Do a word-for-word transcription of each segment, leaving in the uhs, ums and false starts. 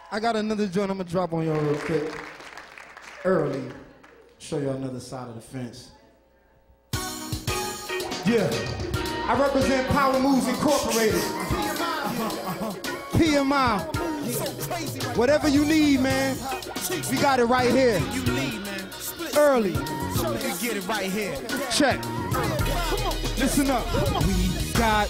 I got another joint I'm gonna drop on y'all real quick. Early. Show y'all another side of the fence. Yeah. I represent Power Moves Incorporated. P M I. Whatever you need, man. We got it right here. Early. Get it right here. Check. Listen up. We got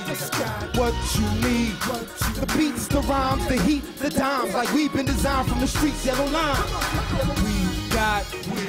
what you need. The beats, the rhymes, the heat, the dimes, like we've been designed from the streets, yellow line. We got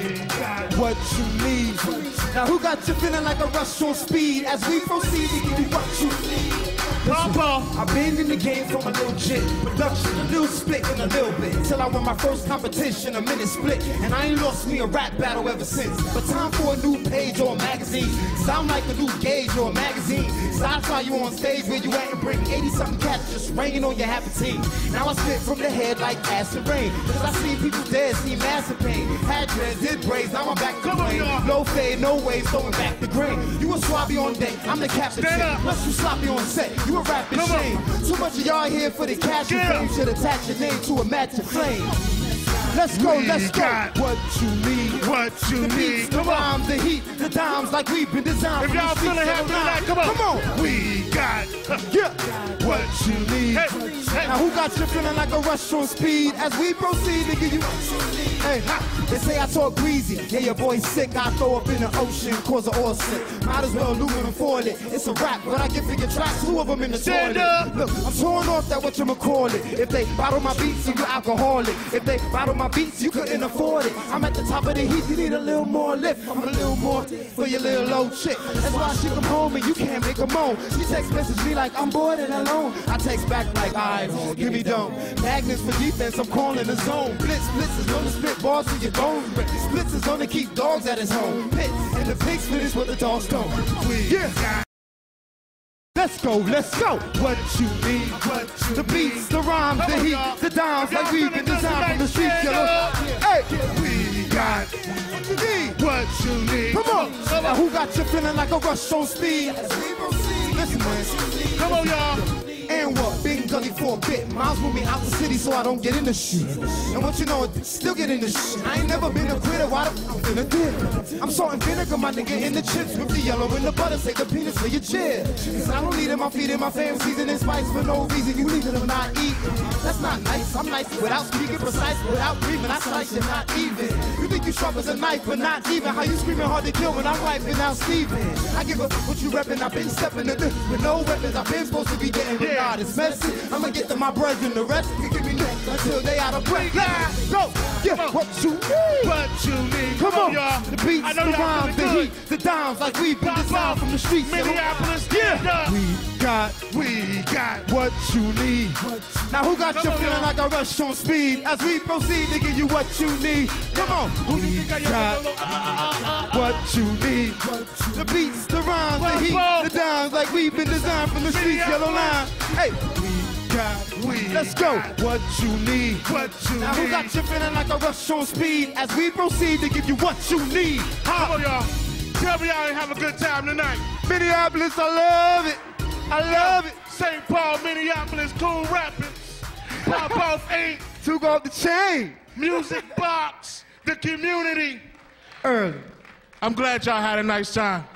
what you need. Now who got you feeling like a rush on speed as we proceed to give you what you need? Listen, I've been in the game from a little jit, production, a little split in a little bit, till I won my first competition, a minute split, and I ain't lost me a rap battle ever since. But time for a new page or a magazine, sound like a new gauge or a magazine. So I try you on stage where you at and bring eighty something cats just raining on your happy team. Now I spit from the head like acid rain, cause I see people dead, see massive pain. Had dreads, did braids, now I'm back to play. No fade, no waves, throwing back the grain. You a swabby on deck, I'm the captain. Plus you sloppy on set, you a rapping shame. Too much of y'all here for the cash and fame. Should attach your name to a match of flame. Let's go, we let's go. Got what you need, what you the need. Beats, the rhymes, the heat, the dimes, like we've been designed. If y'all feeling happy tonight, come on. Come on. We got yeah. what you need. Hey, hey. Now who got you feeling like a rush on speed as we proceed to give you what you need? Hey, they say I talk greasy. Yeah, your boy's sick. I throw up in the ocean, cause of oil sick. Might as well aluminum foil it. It's a rap, but I get figure tracks. Two of them in the Stand toilet. up. Look, I'm torn off that what you call it. If they bottle my beats, you alcoholic. If they bottle my beats, you couldn't afford it. I'm at the top of the heat, you need a little more lift. I'm a little more for your little old chick. That's why she come home and you can't make a moan. She text message me like I'm bored and alone. I text back like, alright, give me dome. Magnets for defense, I'm calling the zone. Blitz, blitz is gonna spit bars to your bones. Splits is gonna keep dogs at his home. Pits and the pig split is what the dogs don't. Yeah. Let's go, let's go. What you need, what you the beats, the rhymes, the heat, the dimes, like we've been designed from the streets, yellow. Hey, we got what you need, what you need. Come on, now who got you feeling like a rush on speed? Listen, man. Come on, y'all. And what? Big Gully for a bit. Miles moved me out the city so I don't get in the shit. And what you know, still get in the shit. I ain't never been a quitter, why the f*** I'm finna dip. I'm salt and vinegar, my nigga, in the chips. With the yellow and the butter, take the penis for your chair. Cause I don't need it, my feet in my fam seasoning spice for no reason. You leaving them not eating. That's not nice, I'm nice without speaking precise, without breathing. I slice you not even. You think you sharp as a knife, but not even. How you screaming hard to kill when I'm wiping out Steven? I give a what you reppin', I've been stepping to this with no weapons. I've been supposed to be getting rid of this messy. I'ma get to my brethren, the rest can give me neck until they out of breath. Let's go. Yeah, what you need, what you need. Come, Come on, y'all. The beats, the rhymes, the heat, the dimes, like we've been designed from the streets. Minneapolis, yeah. We got, we got what you need. Now who got Come you on, feeling like a rush on speed as we proceed to give you what you need? Come on, who do you we think got what you need. The beats, the rhymes, the heat, the dimes, like we've been designed from the streets, yellow line. Hey, we got, we let's go. What you need, what you now need. Who got you feeling like a rush on speed as we proceed to give you what you need? Come on, y'all. Tell me y'all ain't have a good time tonight. Minneapolis, I love it. I love it. Saint Paul, Minneapolis, Cool Rapids. Pop Off eight. Took off the chain. Music Box, the community. Early. I'm glad y'all had a nice time.